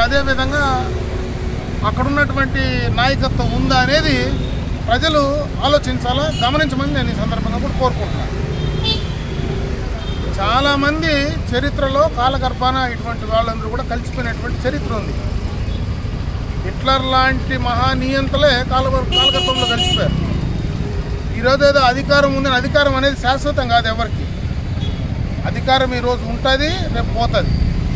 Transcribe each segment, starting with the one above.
అదేవిధంగా అక్కడున్నటువంటి నాయకత్వం ఉందా అనేది ప్రజలు ఆలోచించాలా, గమనించమని నేను ఈ సందర్భంగా కూడా కోరుకుంటున్నాను. చాలామంది చరిత్రలో కాలగర్భాన ఇటువంటి వాళ్ళందరూ కూడా కలిసిపోయినటువంటి చరిత్ర ఉంది. హిట్లర్ లాంటి మహానీయంతలే కాలగర్భంలో కలిసిపోయారు. ఈరోజు ఏదో అధికారం ఉందని, అధికారం అనేది శాశ్వతం కాదు ఎవరికి. అధికారం ఈరోజు ఉంటుంది, రేపు పోతుంది.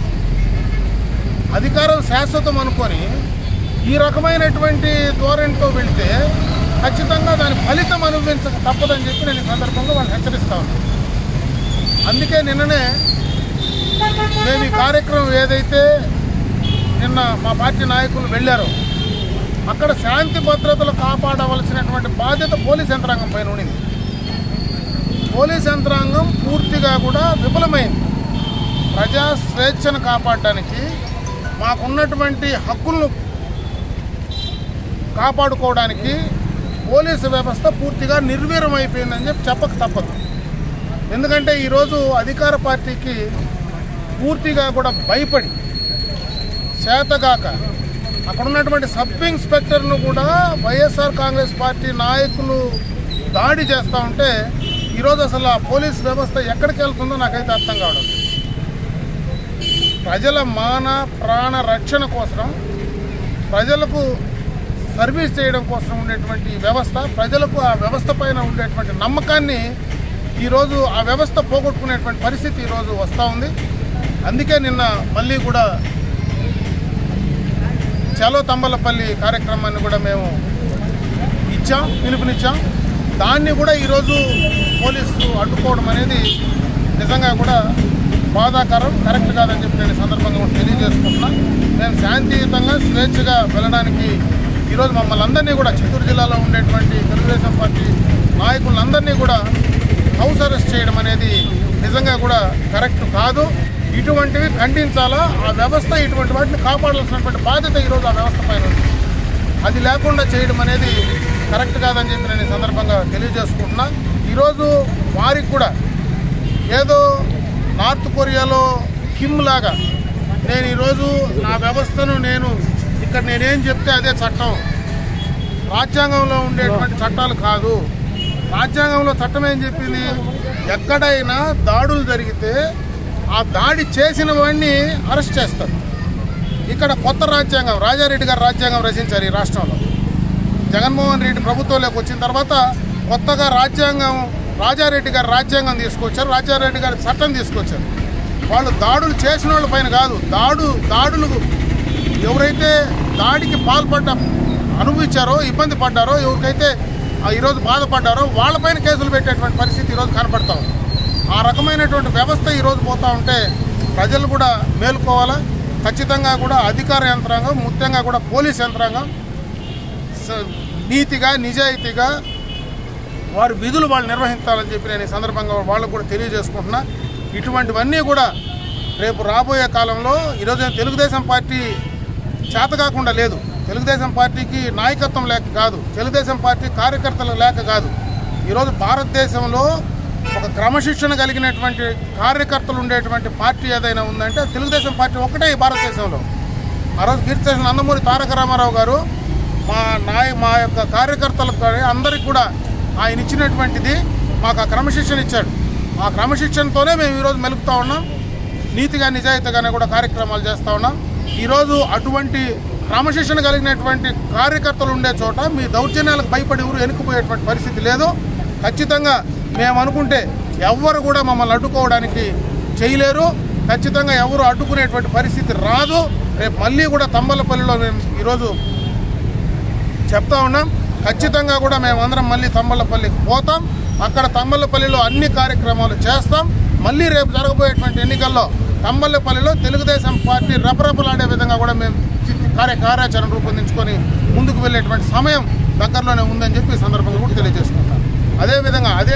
అధికారం శాశ్వతం అనుకొని ఈ రకమైనటువంటి ధోరణితో వెళితే ఖచ్చితంగా దాని ఫలితం అనుభవించక తప్పదని చెప్పి నేను ఈ సందర్భంగా వాళ్ళు హెచ్చరిస్తా ఉన్నాను. అందుకే నిన్ననే మేము ఈ కార్యక్రమం ఏదైతే నిన్న మా పార్టీ నాయకులు వెళ్ళారో అక్కడ శాంతి భద్రతలు కాపాడవలసినటువంటి బాధ్యత పోలీస్ యంత్రాంగం పైన ఉండింది. పోలీస్ యంత్రాంగం పూర్తిగా కూడా విఫలమైంది. ప్రజా స్వేచ్ఛను కాపాడడానికి, మాకున్నటువంటి హక్కులను కాపాడుకోవడానికి పోలీసు వ్యవస్థ పూర్తిగా నిర్వీర్యం అయిపోయిందని చెప్పి చెప్పక తప్పదు. ఎందుకంటే ఈరోజు అధికార పార్టీకి పూర్తిగా కూడా భయపడి చేతగాక అక్కడ ఉన్నటువంటి సబ్ ఇన్స్పెక్టర్ను కూడా వైఎస్ఆర్ కాంగ్రెస్ పార్టీ నాయకులు దాడి చేస్తూ ఉంటే ఈరోజు అసలు ఆ పోలీస్ వ్యవస్థ ఎక్కడికి వెళ్తుందో నాకైతే అర్థం కావడం. ప్రజల మాన ప్రాణ రక్షణ కోసం, ప్రజలకు సర్వీస్ చేయడం కోసం ఉండేటువంటి వ్యవస్థ, ప్రజలకు ఆ వ్యవస్థ పైన ఉండేటువంటి నమ్మకాన్ని ఈరోజు ఆ వ్యవస్థ పోగొట్టుకునేటువంటి పరిస్థితి ఈరోజు వస్తూ ఉంది. అందుకే నిన్న మళ్ళీ కూడా చలో తంబలపల్లి కార్యక్రమాన్ని కూడా మేము పిలుపునిచ్చాం. దాన్ని కూడా ఈరోజు పోలీసు అడ్డుకోవడం అనేది నిజంగా కూడా బాధాకరం, కరెక్ట్ కాదని చెప్పి నేను సందర్భంగా తెలియజేసుకుంటున్నా. మేము శాంతియుతంగా స్వేచ్ఛగా వెళ్ళడానికి ఈరోజు మమ్మల్ని అందరినీ కూడా చిత్తూరు జిల్లాలో ఉండేటువంటి తెలుగుదేశం పార్టీ నాయకులందరినీ కూడా హౌస్ అరెస్ట్ చేయడం అనేది నిజంగా కూడా కరెక్ట్ కాదు. ఇటువంటివి ఖండించాలా. ఆ వ్యవస్థ ఇటువంటి వాటిని కాపాడాల్సినటువంటి బాధ్యత ఈరోజు ఆ వ్యవస్థ పైన ఉంది. అది లేకుండా చేయడం అనేది కరెక్ట్ కాదని చెప్పి నేను ఈ సందర్భంగా తెలియజేసుకుంటున్నా. ఈరోజు వారికి కూడా ఏదో నార్త్ కొరియాలో కిమ్ లాగా నేను ఈరోజు నా వ్యవస్థను ఇక్కడ నేనేం చెప్తే అదే చట్టం, రాజ్యాంగంలో ఉండేటువంటి చట్టాలు కాదు. రాజ్యాంగంలో చట్టం ఏం చెప్పింది, ఎక్కడైనా దాడులు జరిగితే ఆ దాడి చేసిన వాడిని అరెస్ట్ చేస్తారు. ఇక్కడ కొత్త రాజ్యాంగం, రాజారెడ్డి గారు రాజ్యాంగం రచించారు ఈ రాష్ట్రంలో. జగన్మోహన్ రెడ్డి ప్రభుత్వంలోకి వచ్చిన తర్వాత కొత్తగా రాజారెడ్డి గారు రాజ్యాంగం తీసుకొచ్చారు, రాజారెడ్డి గారి చట్టం తీసుకొచ్చారు. వాళ్ళు దాడులు చేసిన వాళ్ళ పైన కాదు, దాడులు ఎవరైతే దాడికి అనుభవించారో, ఇబ్బంది పడ్డారో, ఎవరికైతే ఈరోజు బాధపడ్డారో వాళ్ళపైన కేసులు పెట్టేటువంటి పరిస్థితి ఈరోజు కనపడతా ఉంది. ఆ రకమైనటువంటి వ్యవస్థ ఈరోజు పోతూ ఉంటే ప్రజలు కూడా మేలుకోవాలా. ఖచ్చితంగా కూడా అధికార యంత్రాంగం, ముఖ్యంగా కూడా పోలీస్ యంత్రాంగం నీతిగా నిజాయితీగా వారి విధులు వాళ్ళు నిర్వహించాలని చెప్పి నేను ఈ సందర్భంగా వాళ్ళకు కూడా తెలియజేసుకుంటున్నా. ఇటువంటివన్నీ కూడా రేపు రాబోయే కాలంలో ఈరోజు తెలుగుదేశం పార్టీ చేతకాకుండా లేదు, తెలుగుదేశం పార్టీకి నాయకత్వం లేక కాదు, తెలుగుదేశం పార్టీ కార్యకర్తలు లేక కాదు. ఈరోజు భారతదేశంలో ఒక క్రమశిక్షణ కలిగినటువంటి కార్యకర్తలు ఉండేటువంటి పార్టీ ఏదైనా ఉందంటే తెలుగుదేశం పార్టీ ఒకటే ఈ భారతదేశంలో. ఆ రోజు కీర్తిశేషులు నందమూరి తారక రామారావు గారు మా యొక్క కార్యకర్తలకు అందరికీ కూడా ఆయన ఇచ్చినటువంటిది మాకు ఆ క్రమశిక్షణ ఇచ్చాడు. ఆ క్రమశిక్షణతోనే మేము ఈరోజు మెలుగుతూ ఉన్నాం, నీతిగా నిజాయితీగానే కూడా కార్యక్రమాలు చేస్తూ ఉన్నాం. ఈరోజు అటువంటి క్రమశిక్షణ కలిగినటువంటి కార్యకర్తలు ఉండే చోట మీ దౌర్జన్యాలకు భయపడి ఎవరు వెనుకపోయేటువంటి పరిస్థితి లేదు. ఖచ్చితంగా మేము అనుకుంటే ఎవ్వరు కూడా మమ్మల్ని అడ్డుకోవడానికి చేయలేరు. ఖచ్చితంగా ఎవరు అడ్డుకునేటువంటి పరిస్థితి రాదు. రేపు మళ్ళీ కూడా తంబలపల్లిలో మేము ఈరోజు చెప్తా ఉన్నాం. ఖచ్చితంగా కూడా మేమందరం మళ్ళీ తంబలపల్లికి పోతాం. అక్కడ తంబలపల్లిలో అన్ని కార్యక్రమాలు చేస్తాం. మళ్ళీ రేపు జరగబోయేటువంటి ఎన్నికల్లో తంబలపల్లిలో తెలుగుదేశం పార్టీ రెపరెపలాడే విధంగా కూడా మేము కార్యాచరణ రూపొందించుకొని ముందుకు వెళ్ళేటువంటి సమయం దగ్గరలోనే ఉందని చెప్పి ఈ సందర్భంగా కూడా తెలియజేసుకుంటాం. అదేవిధంగా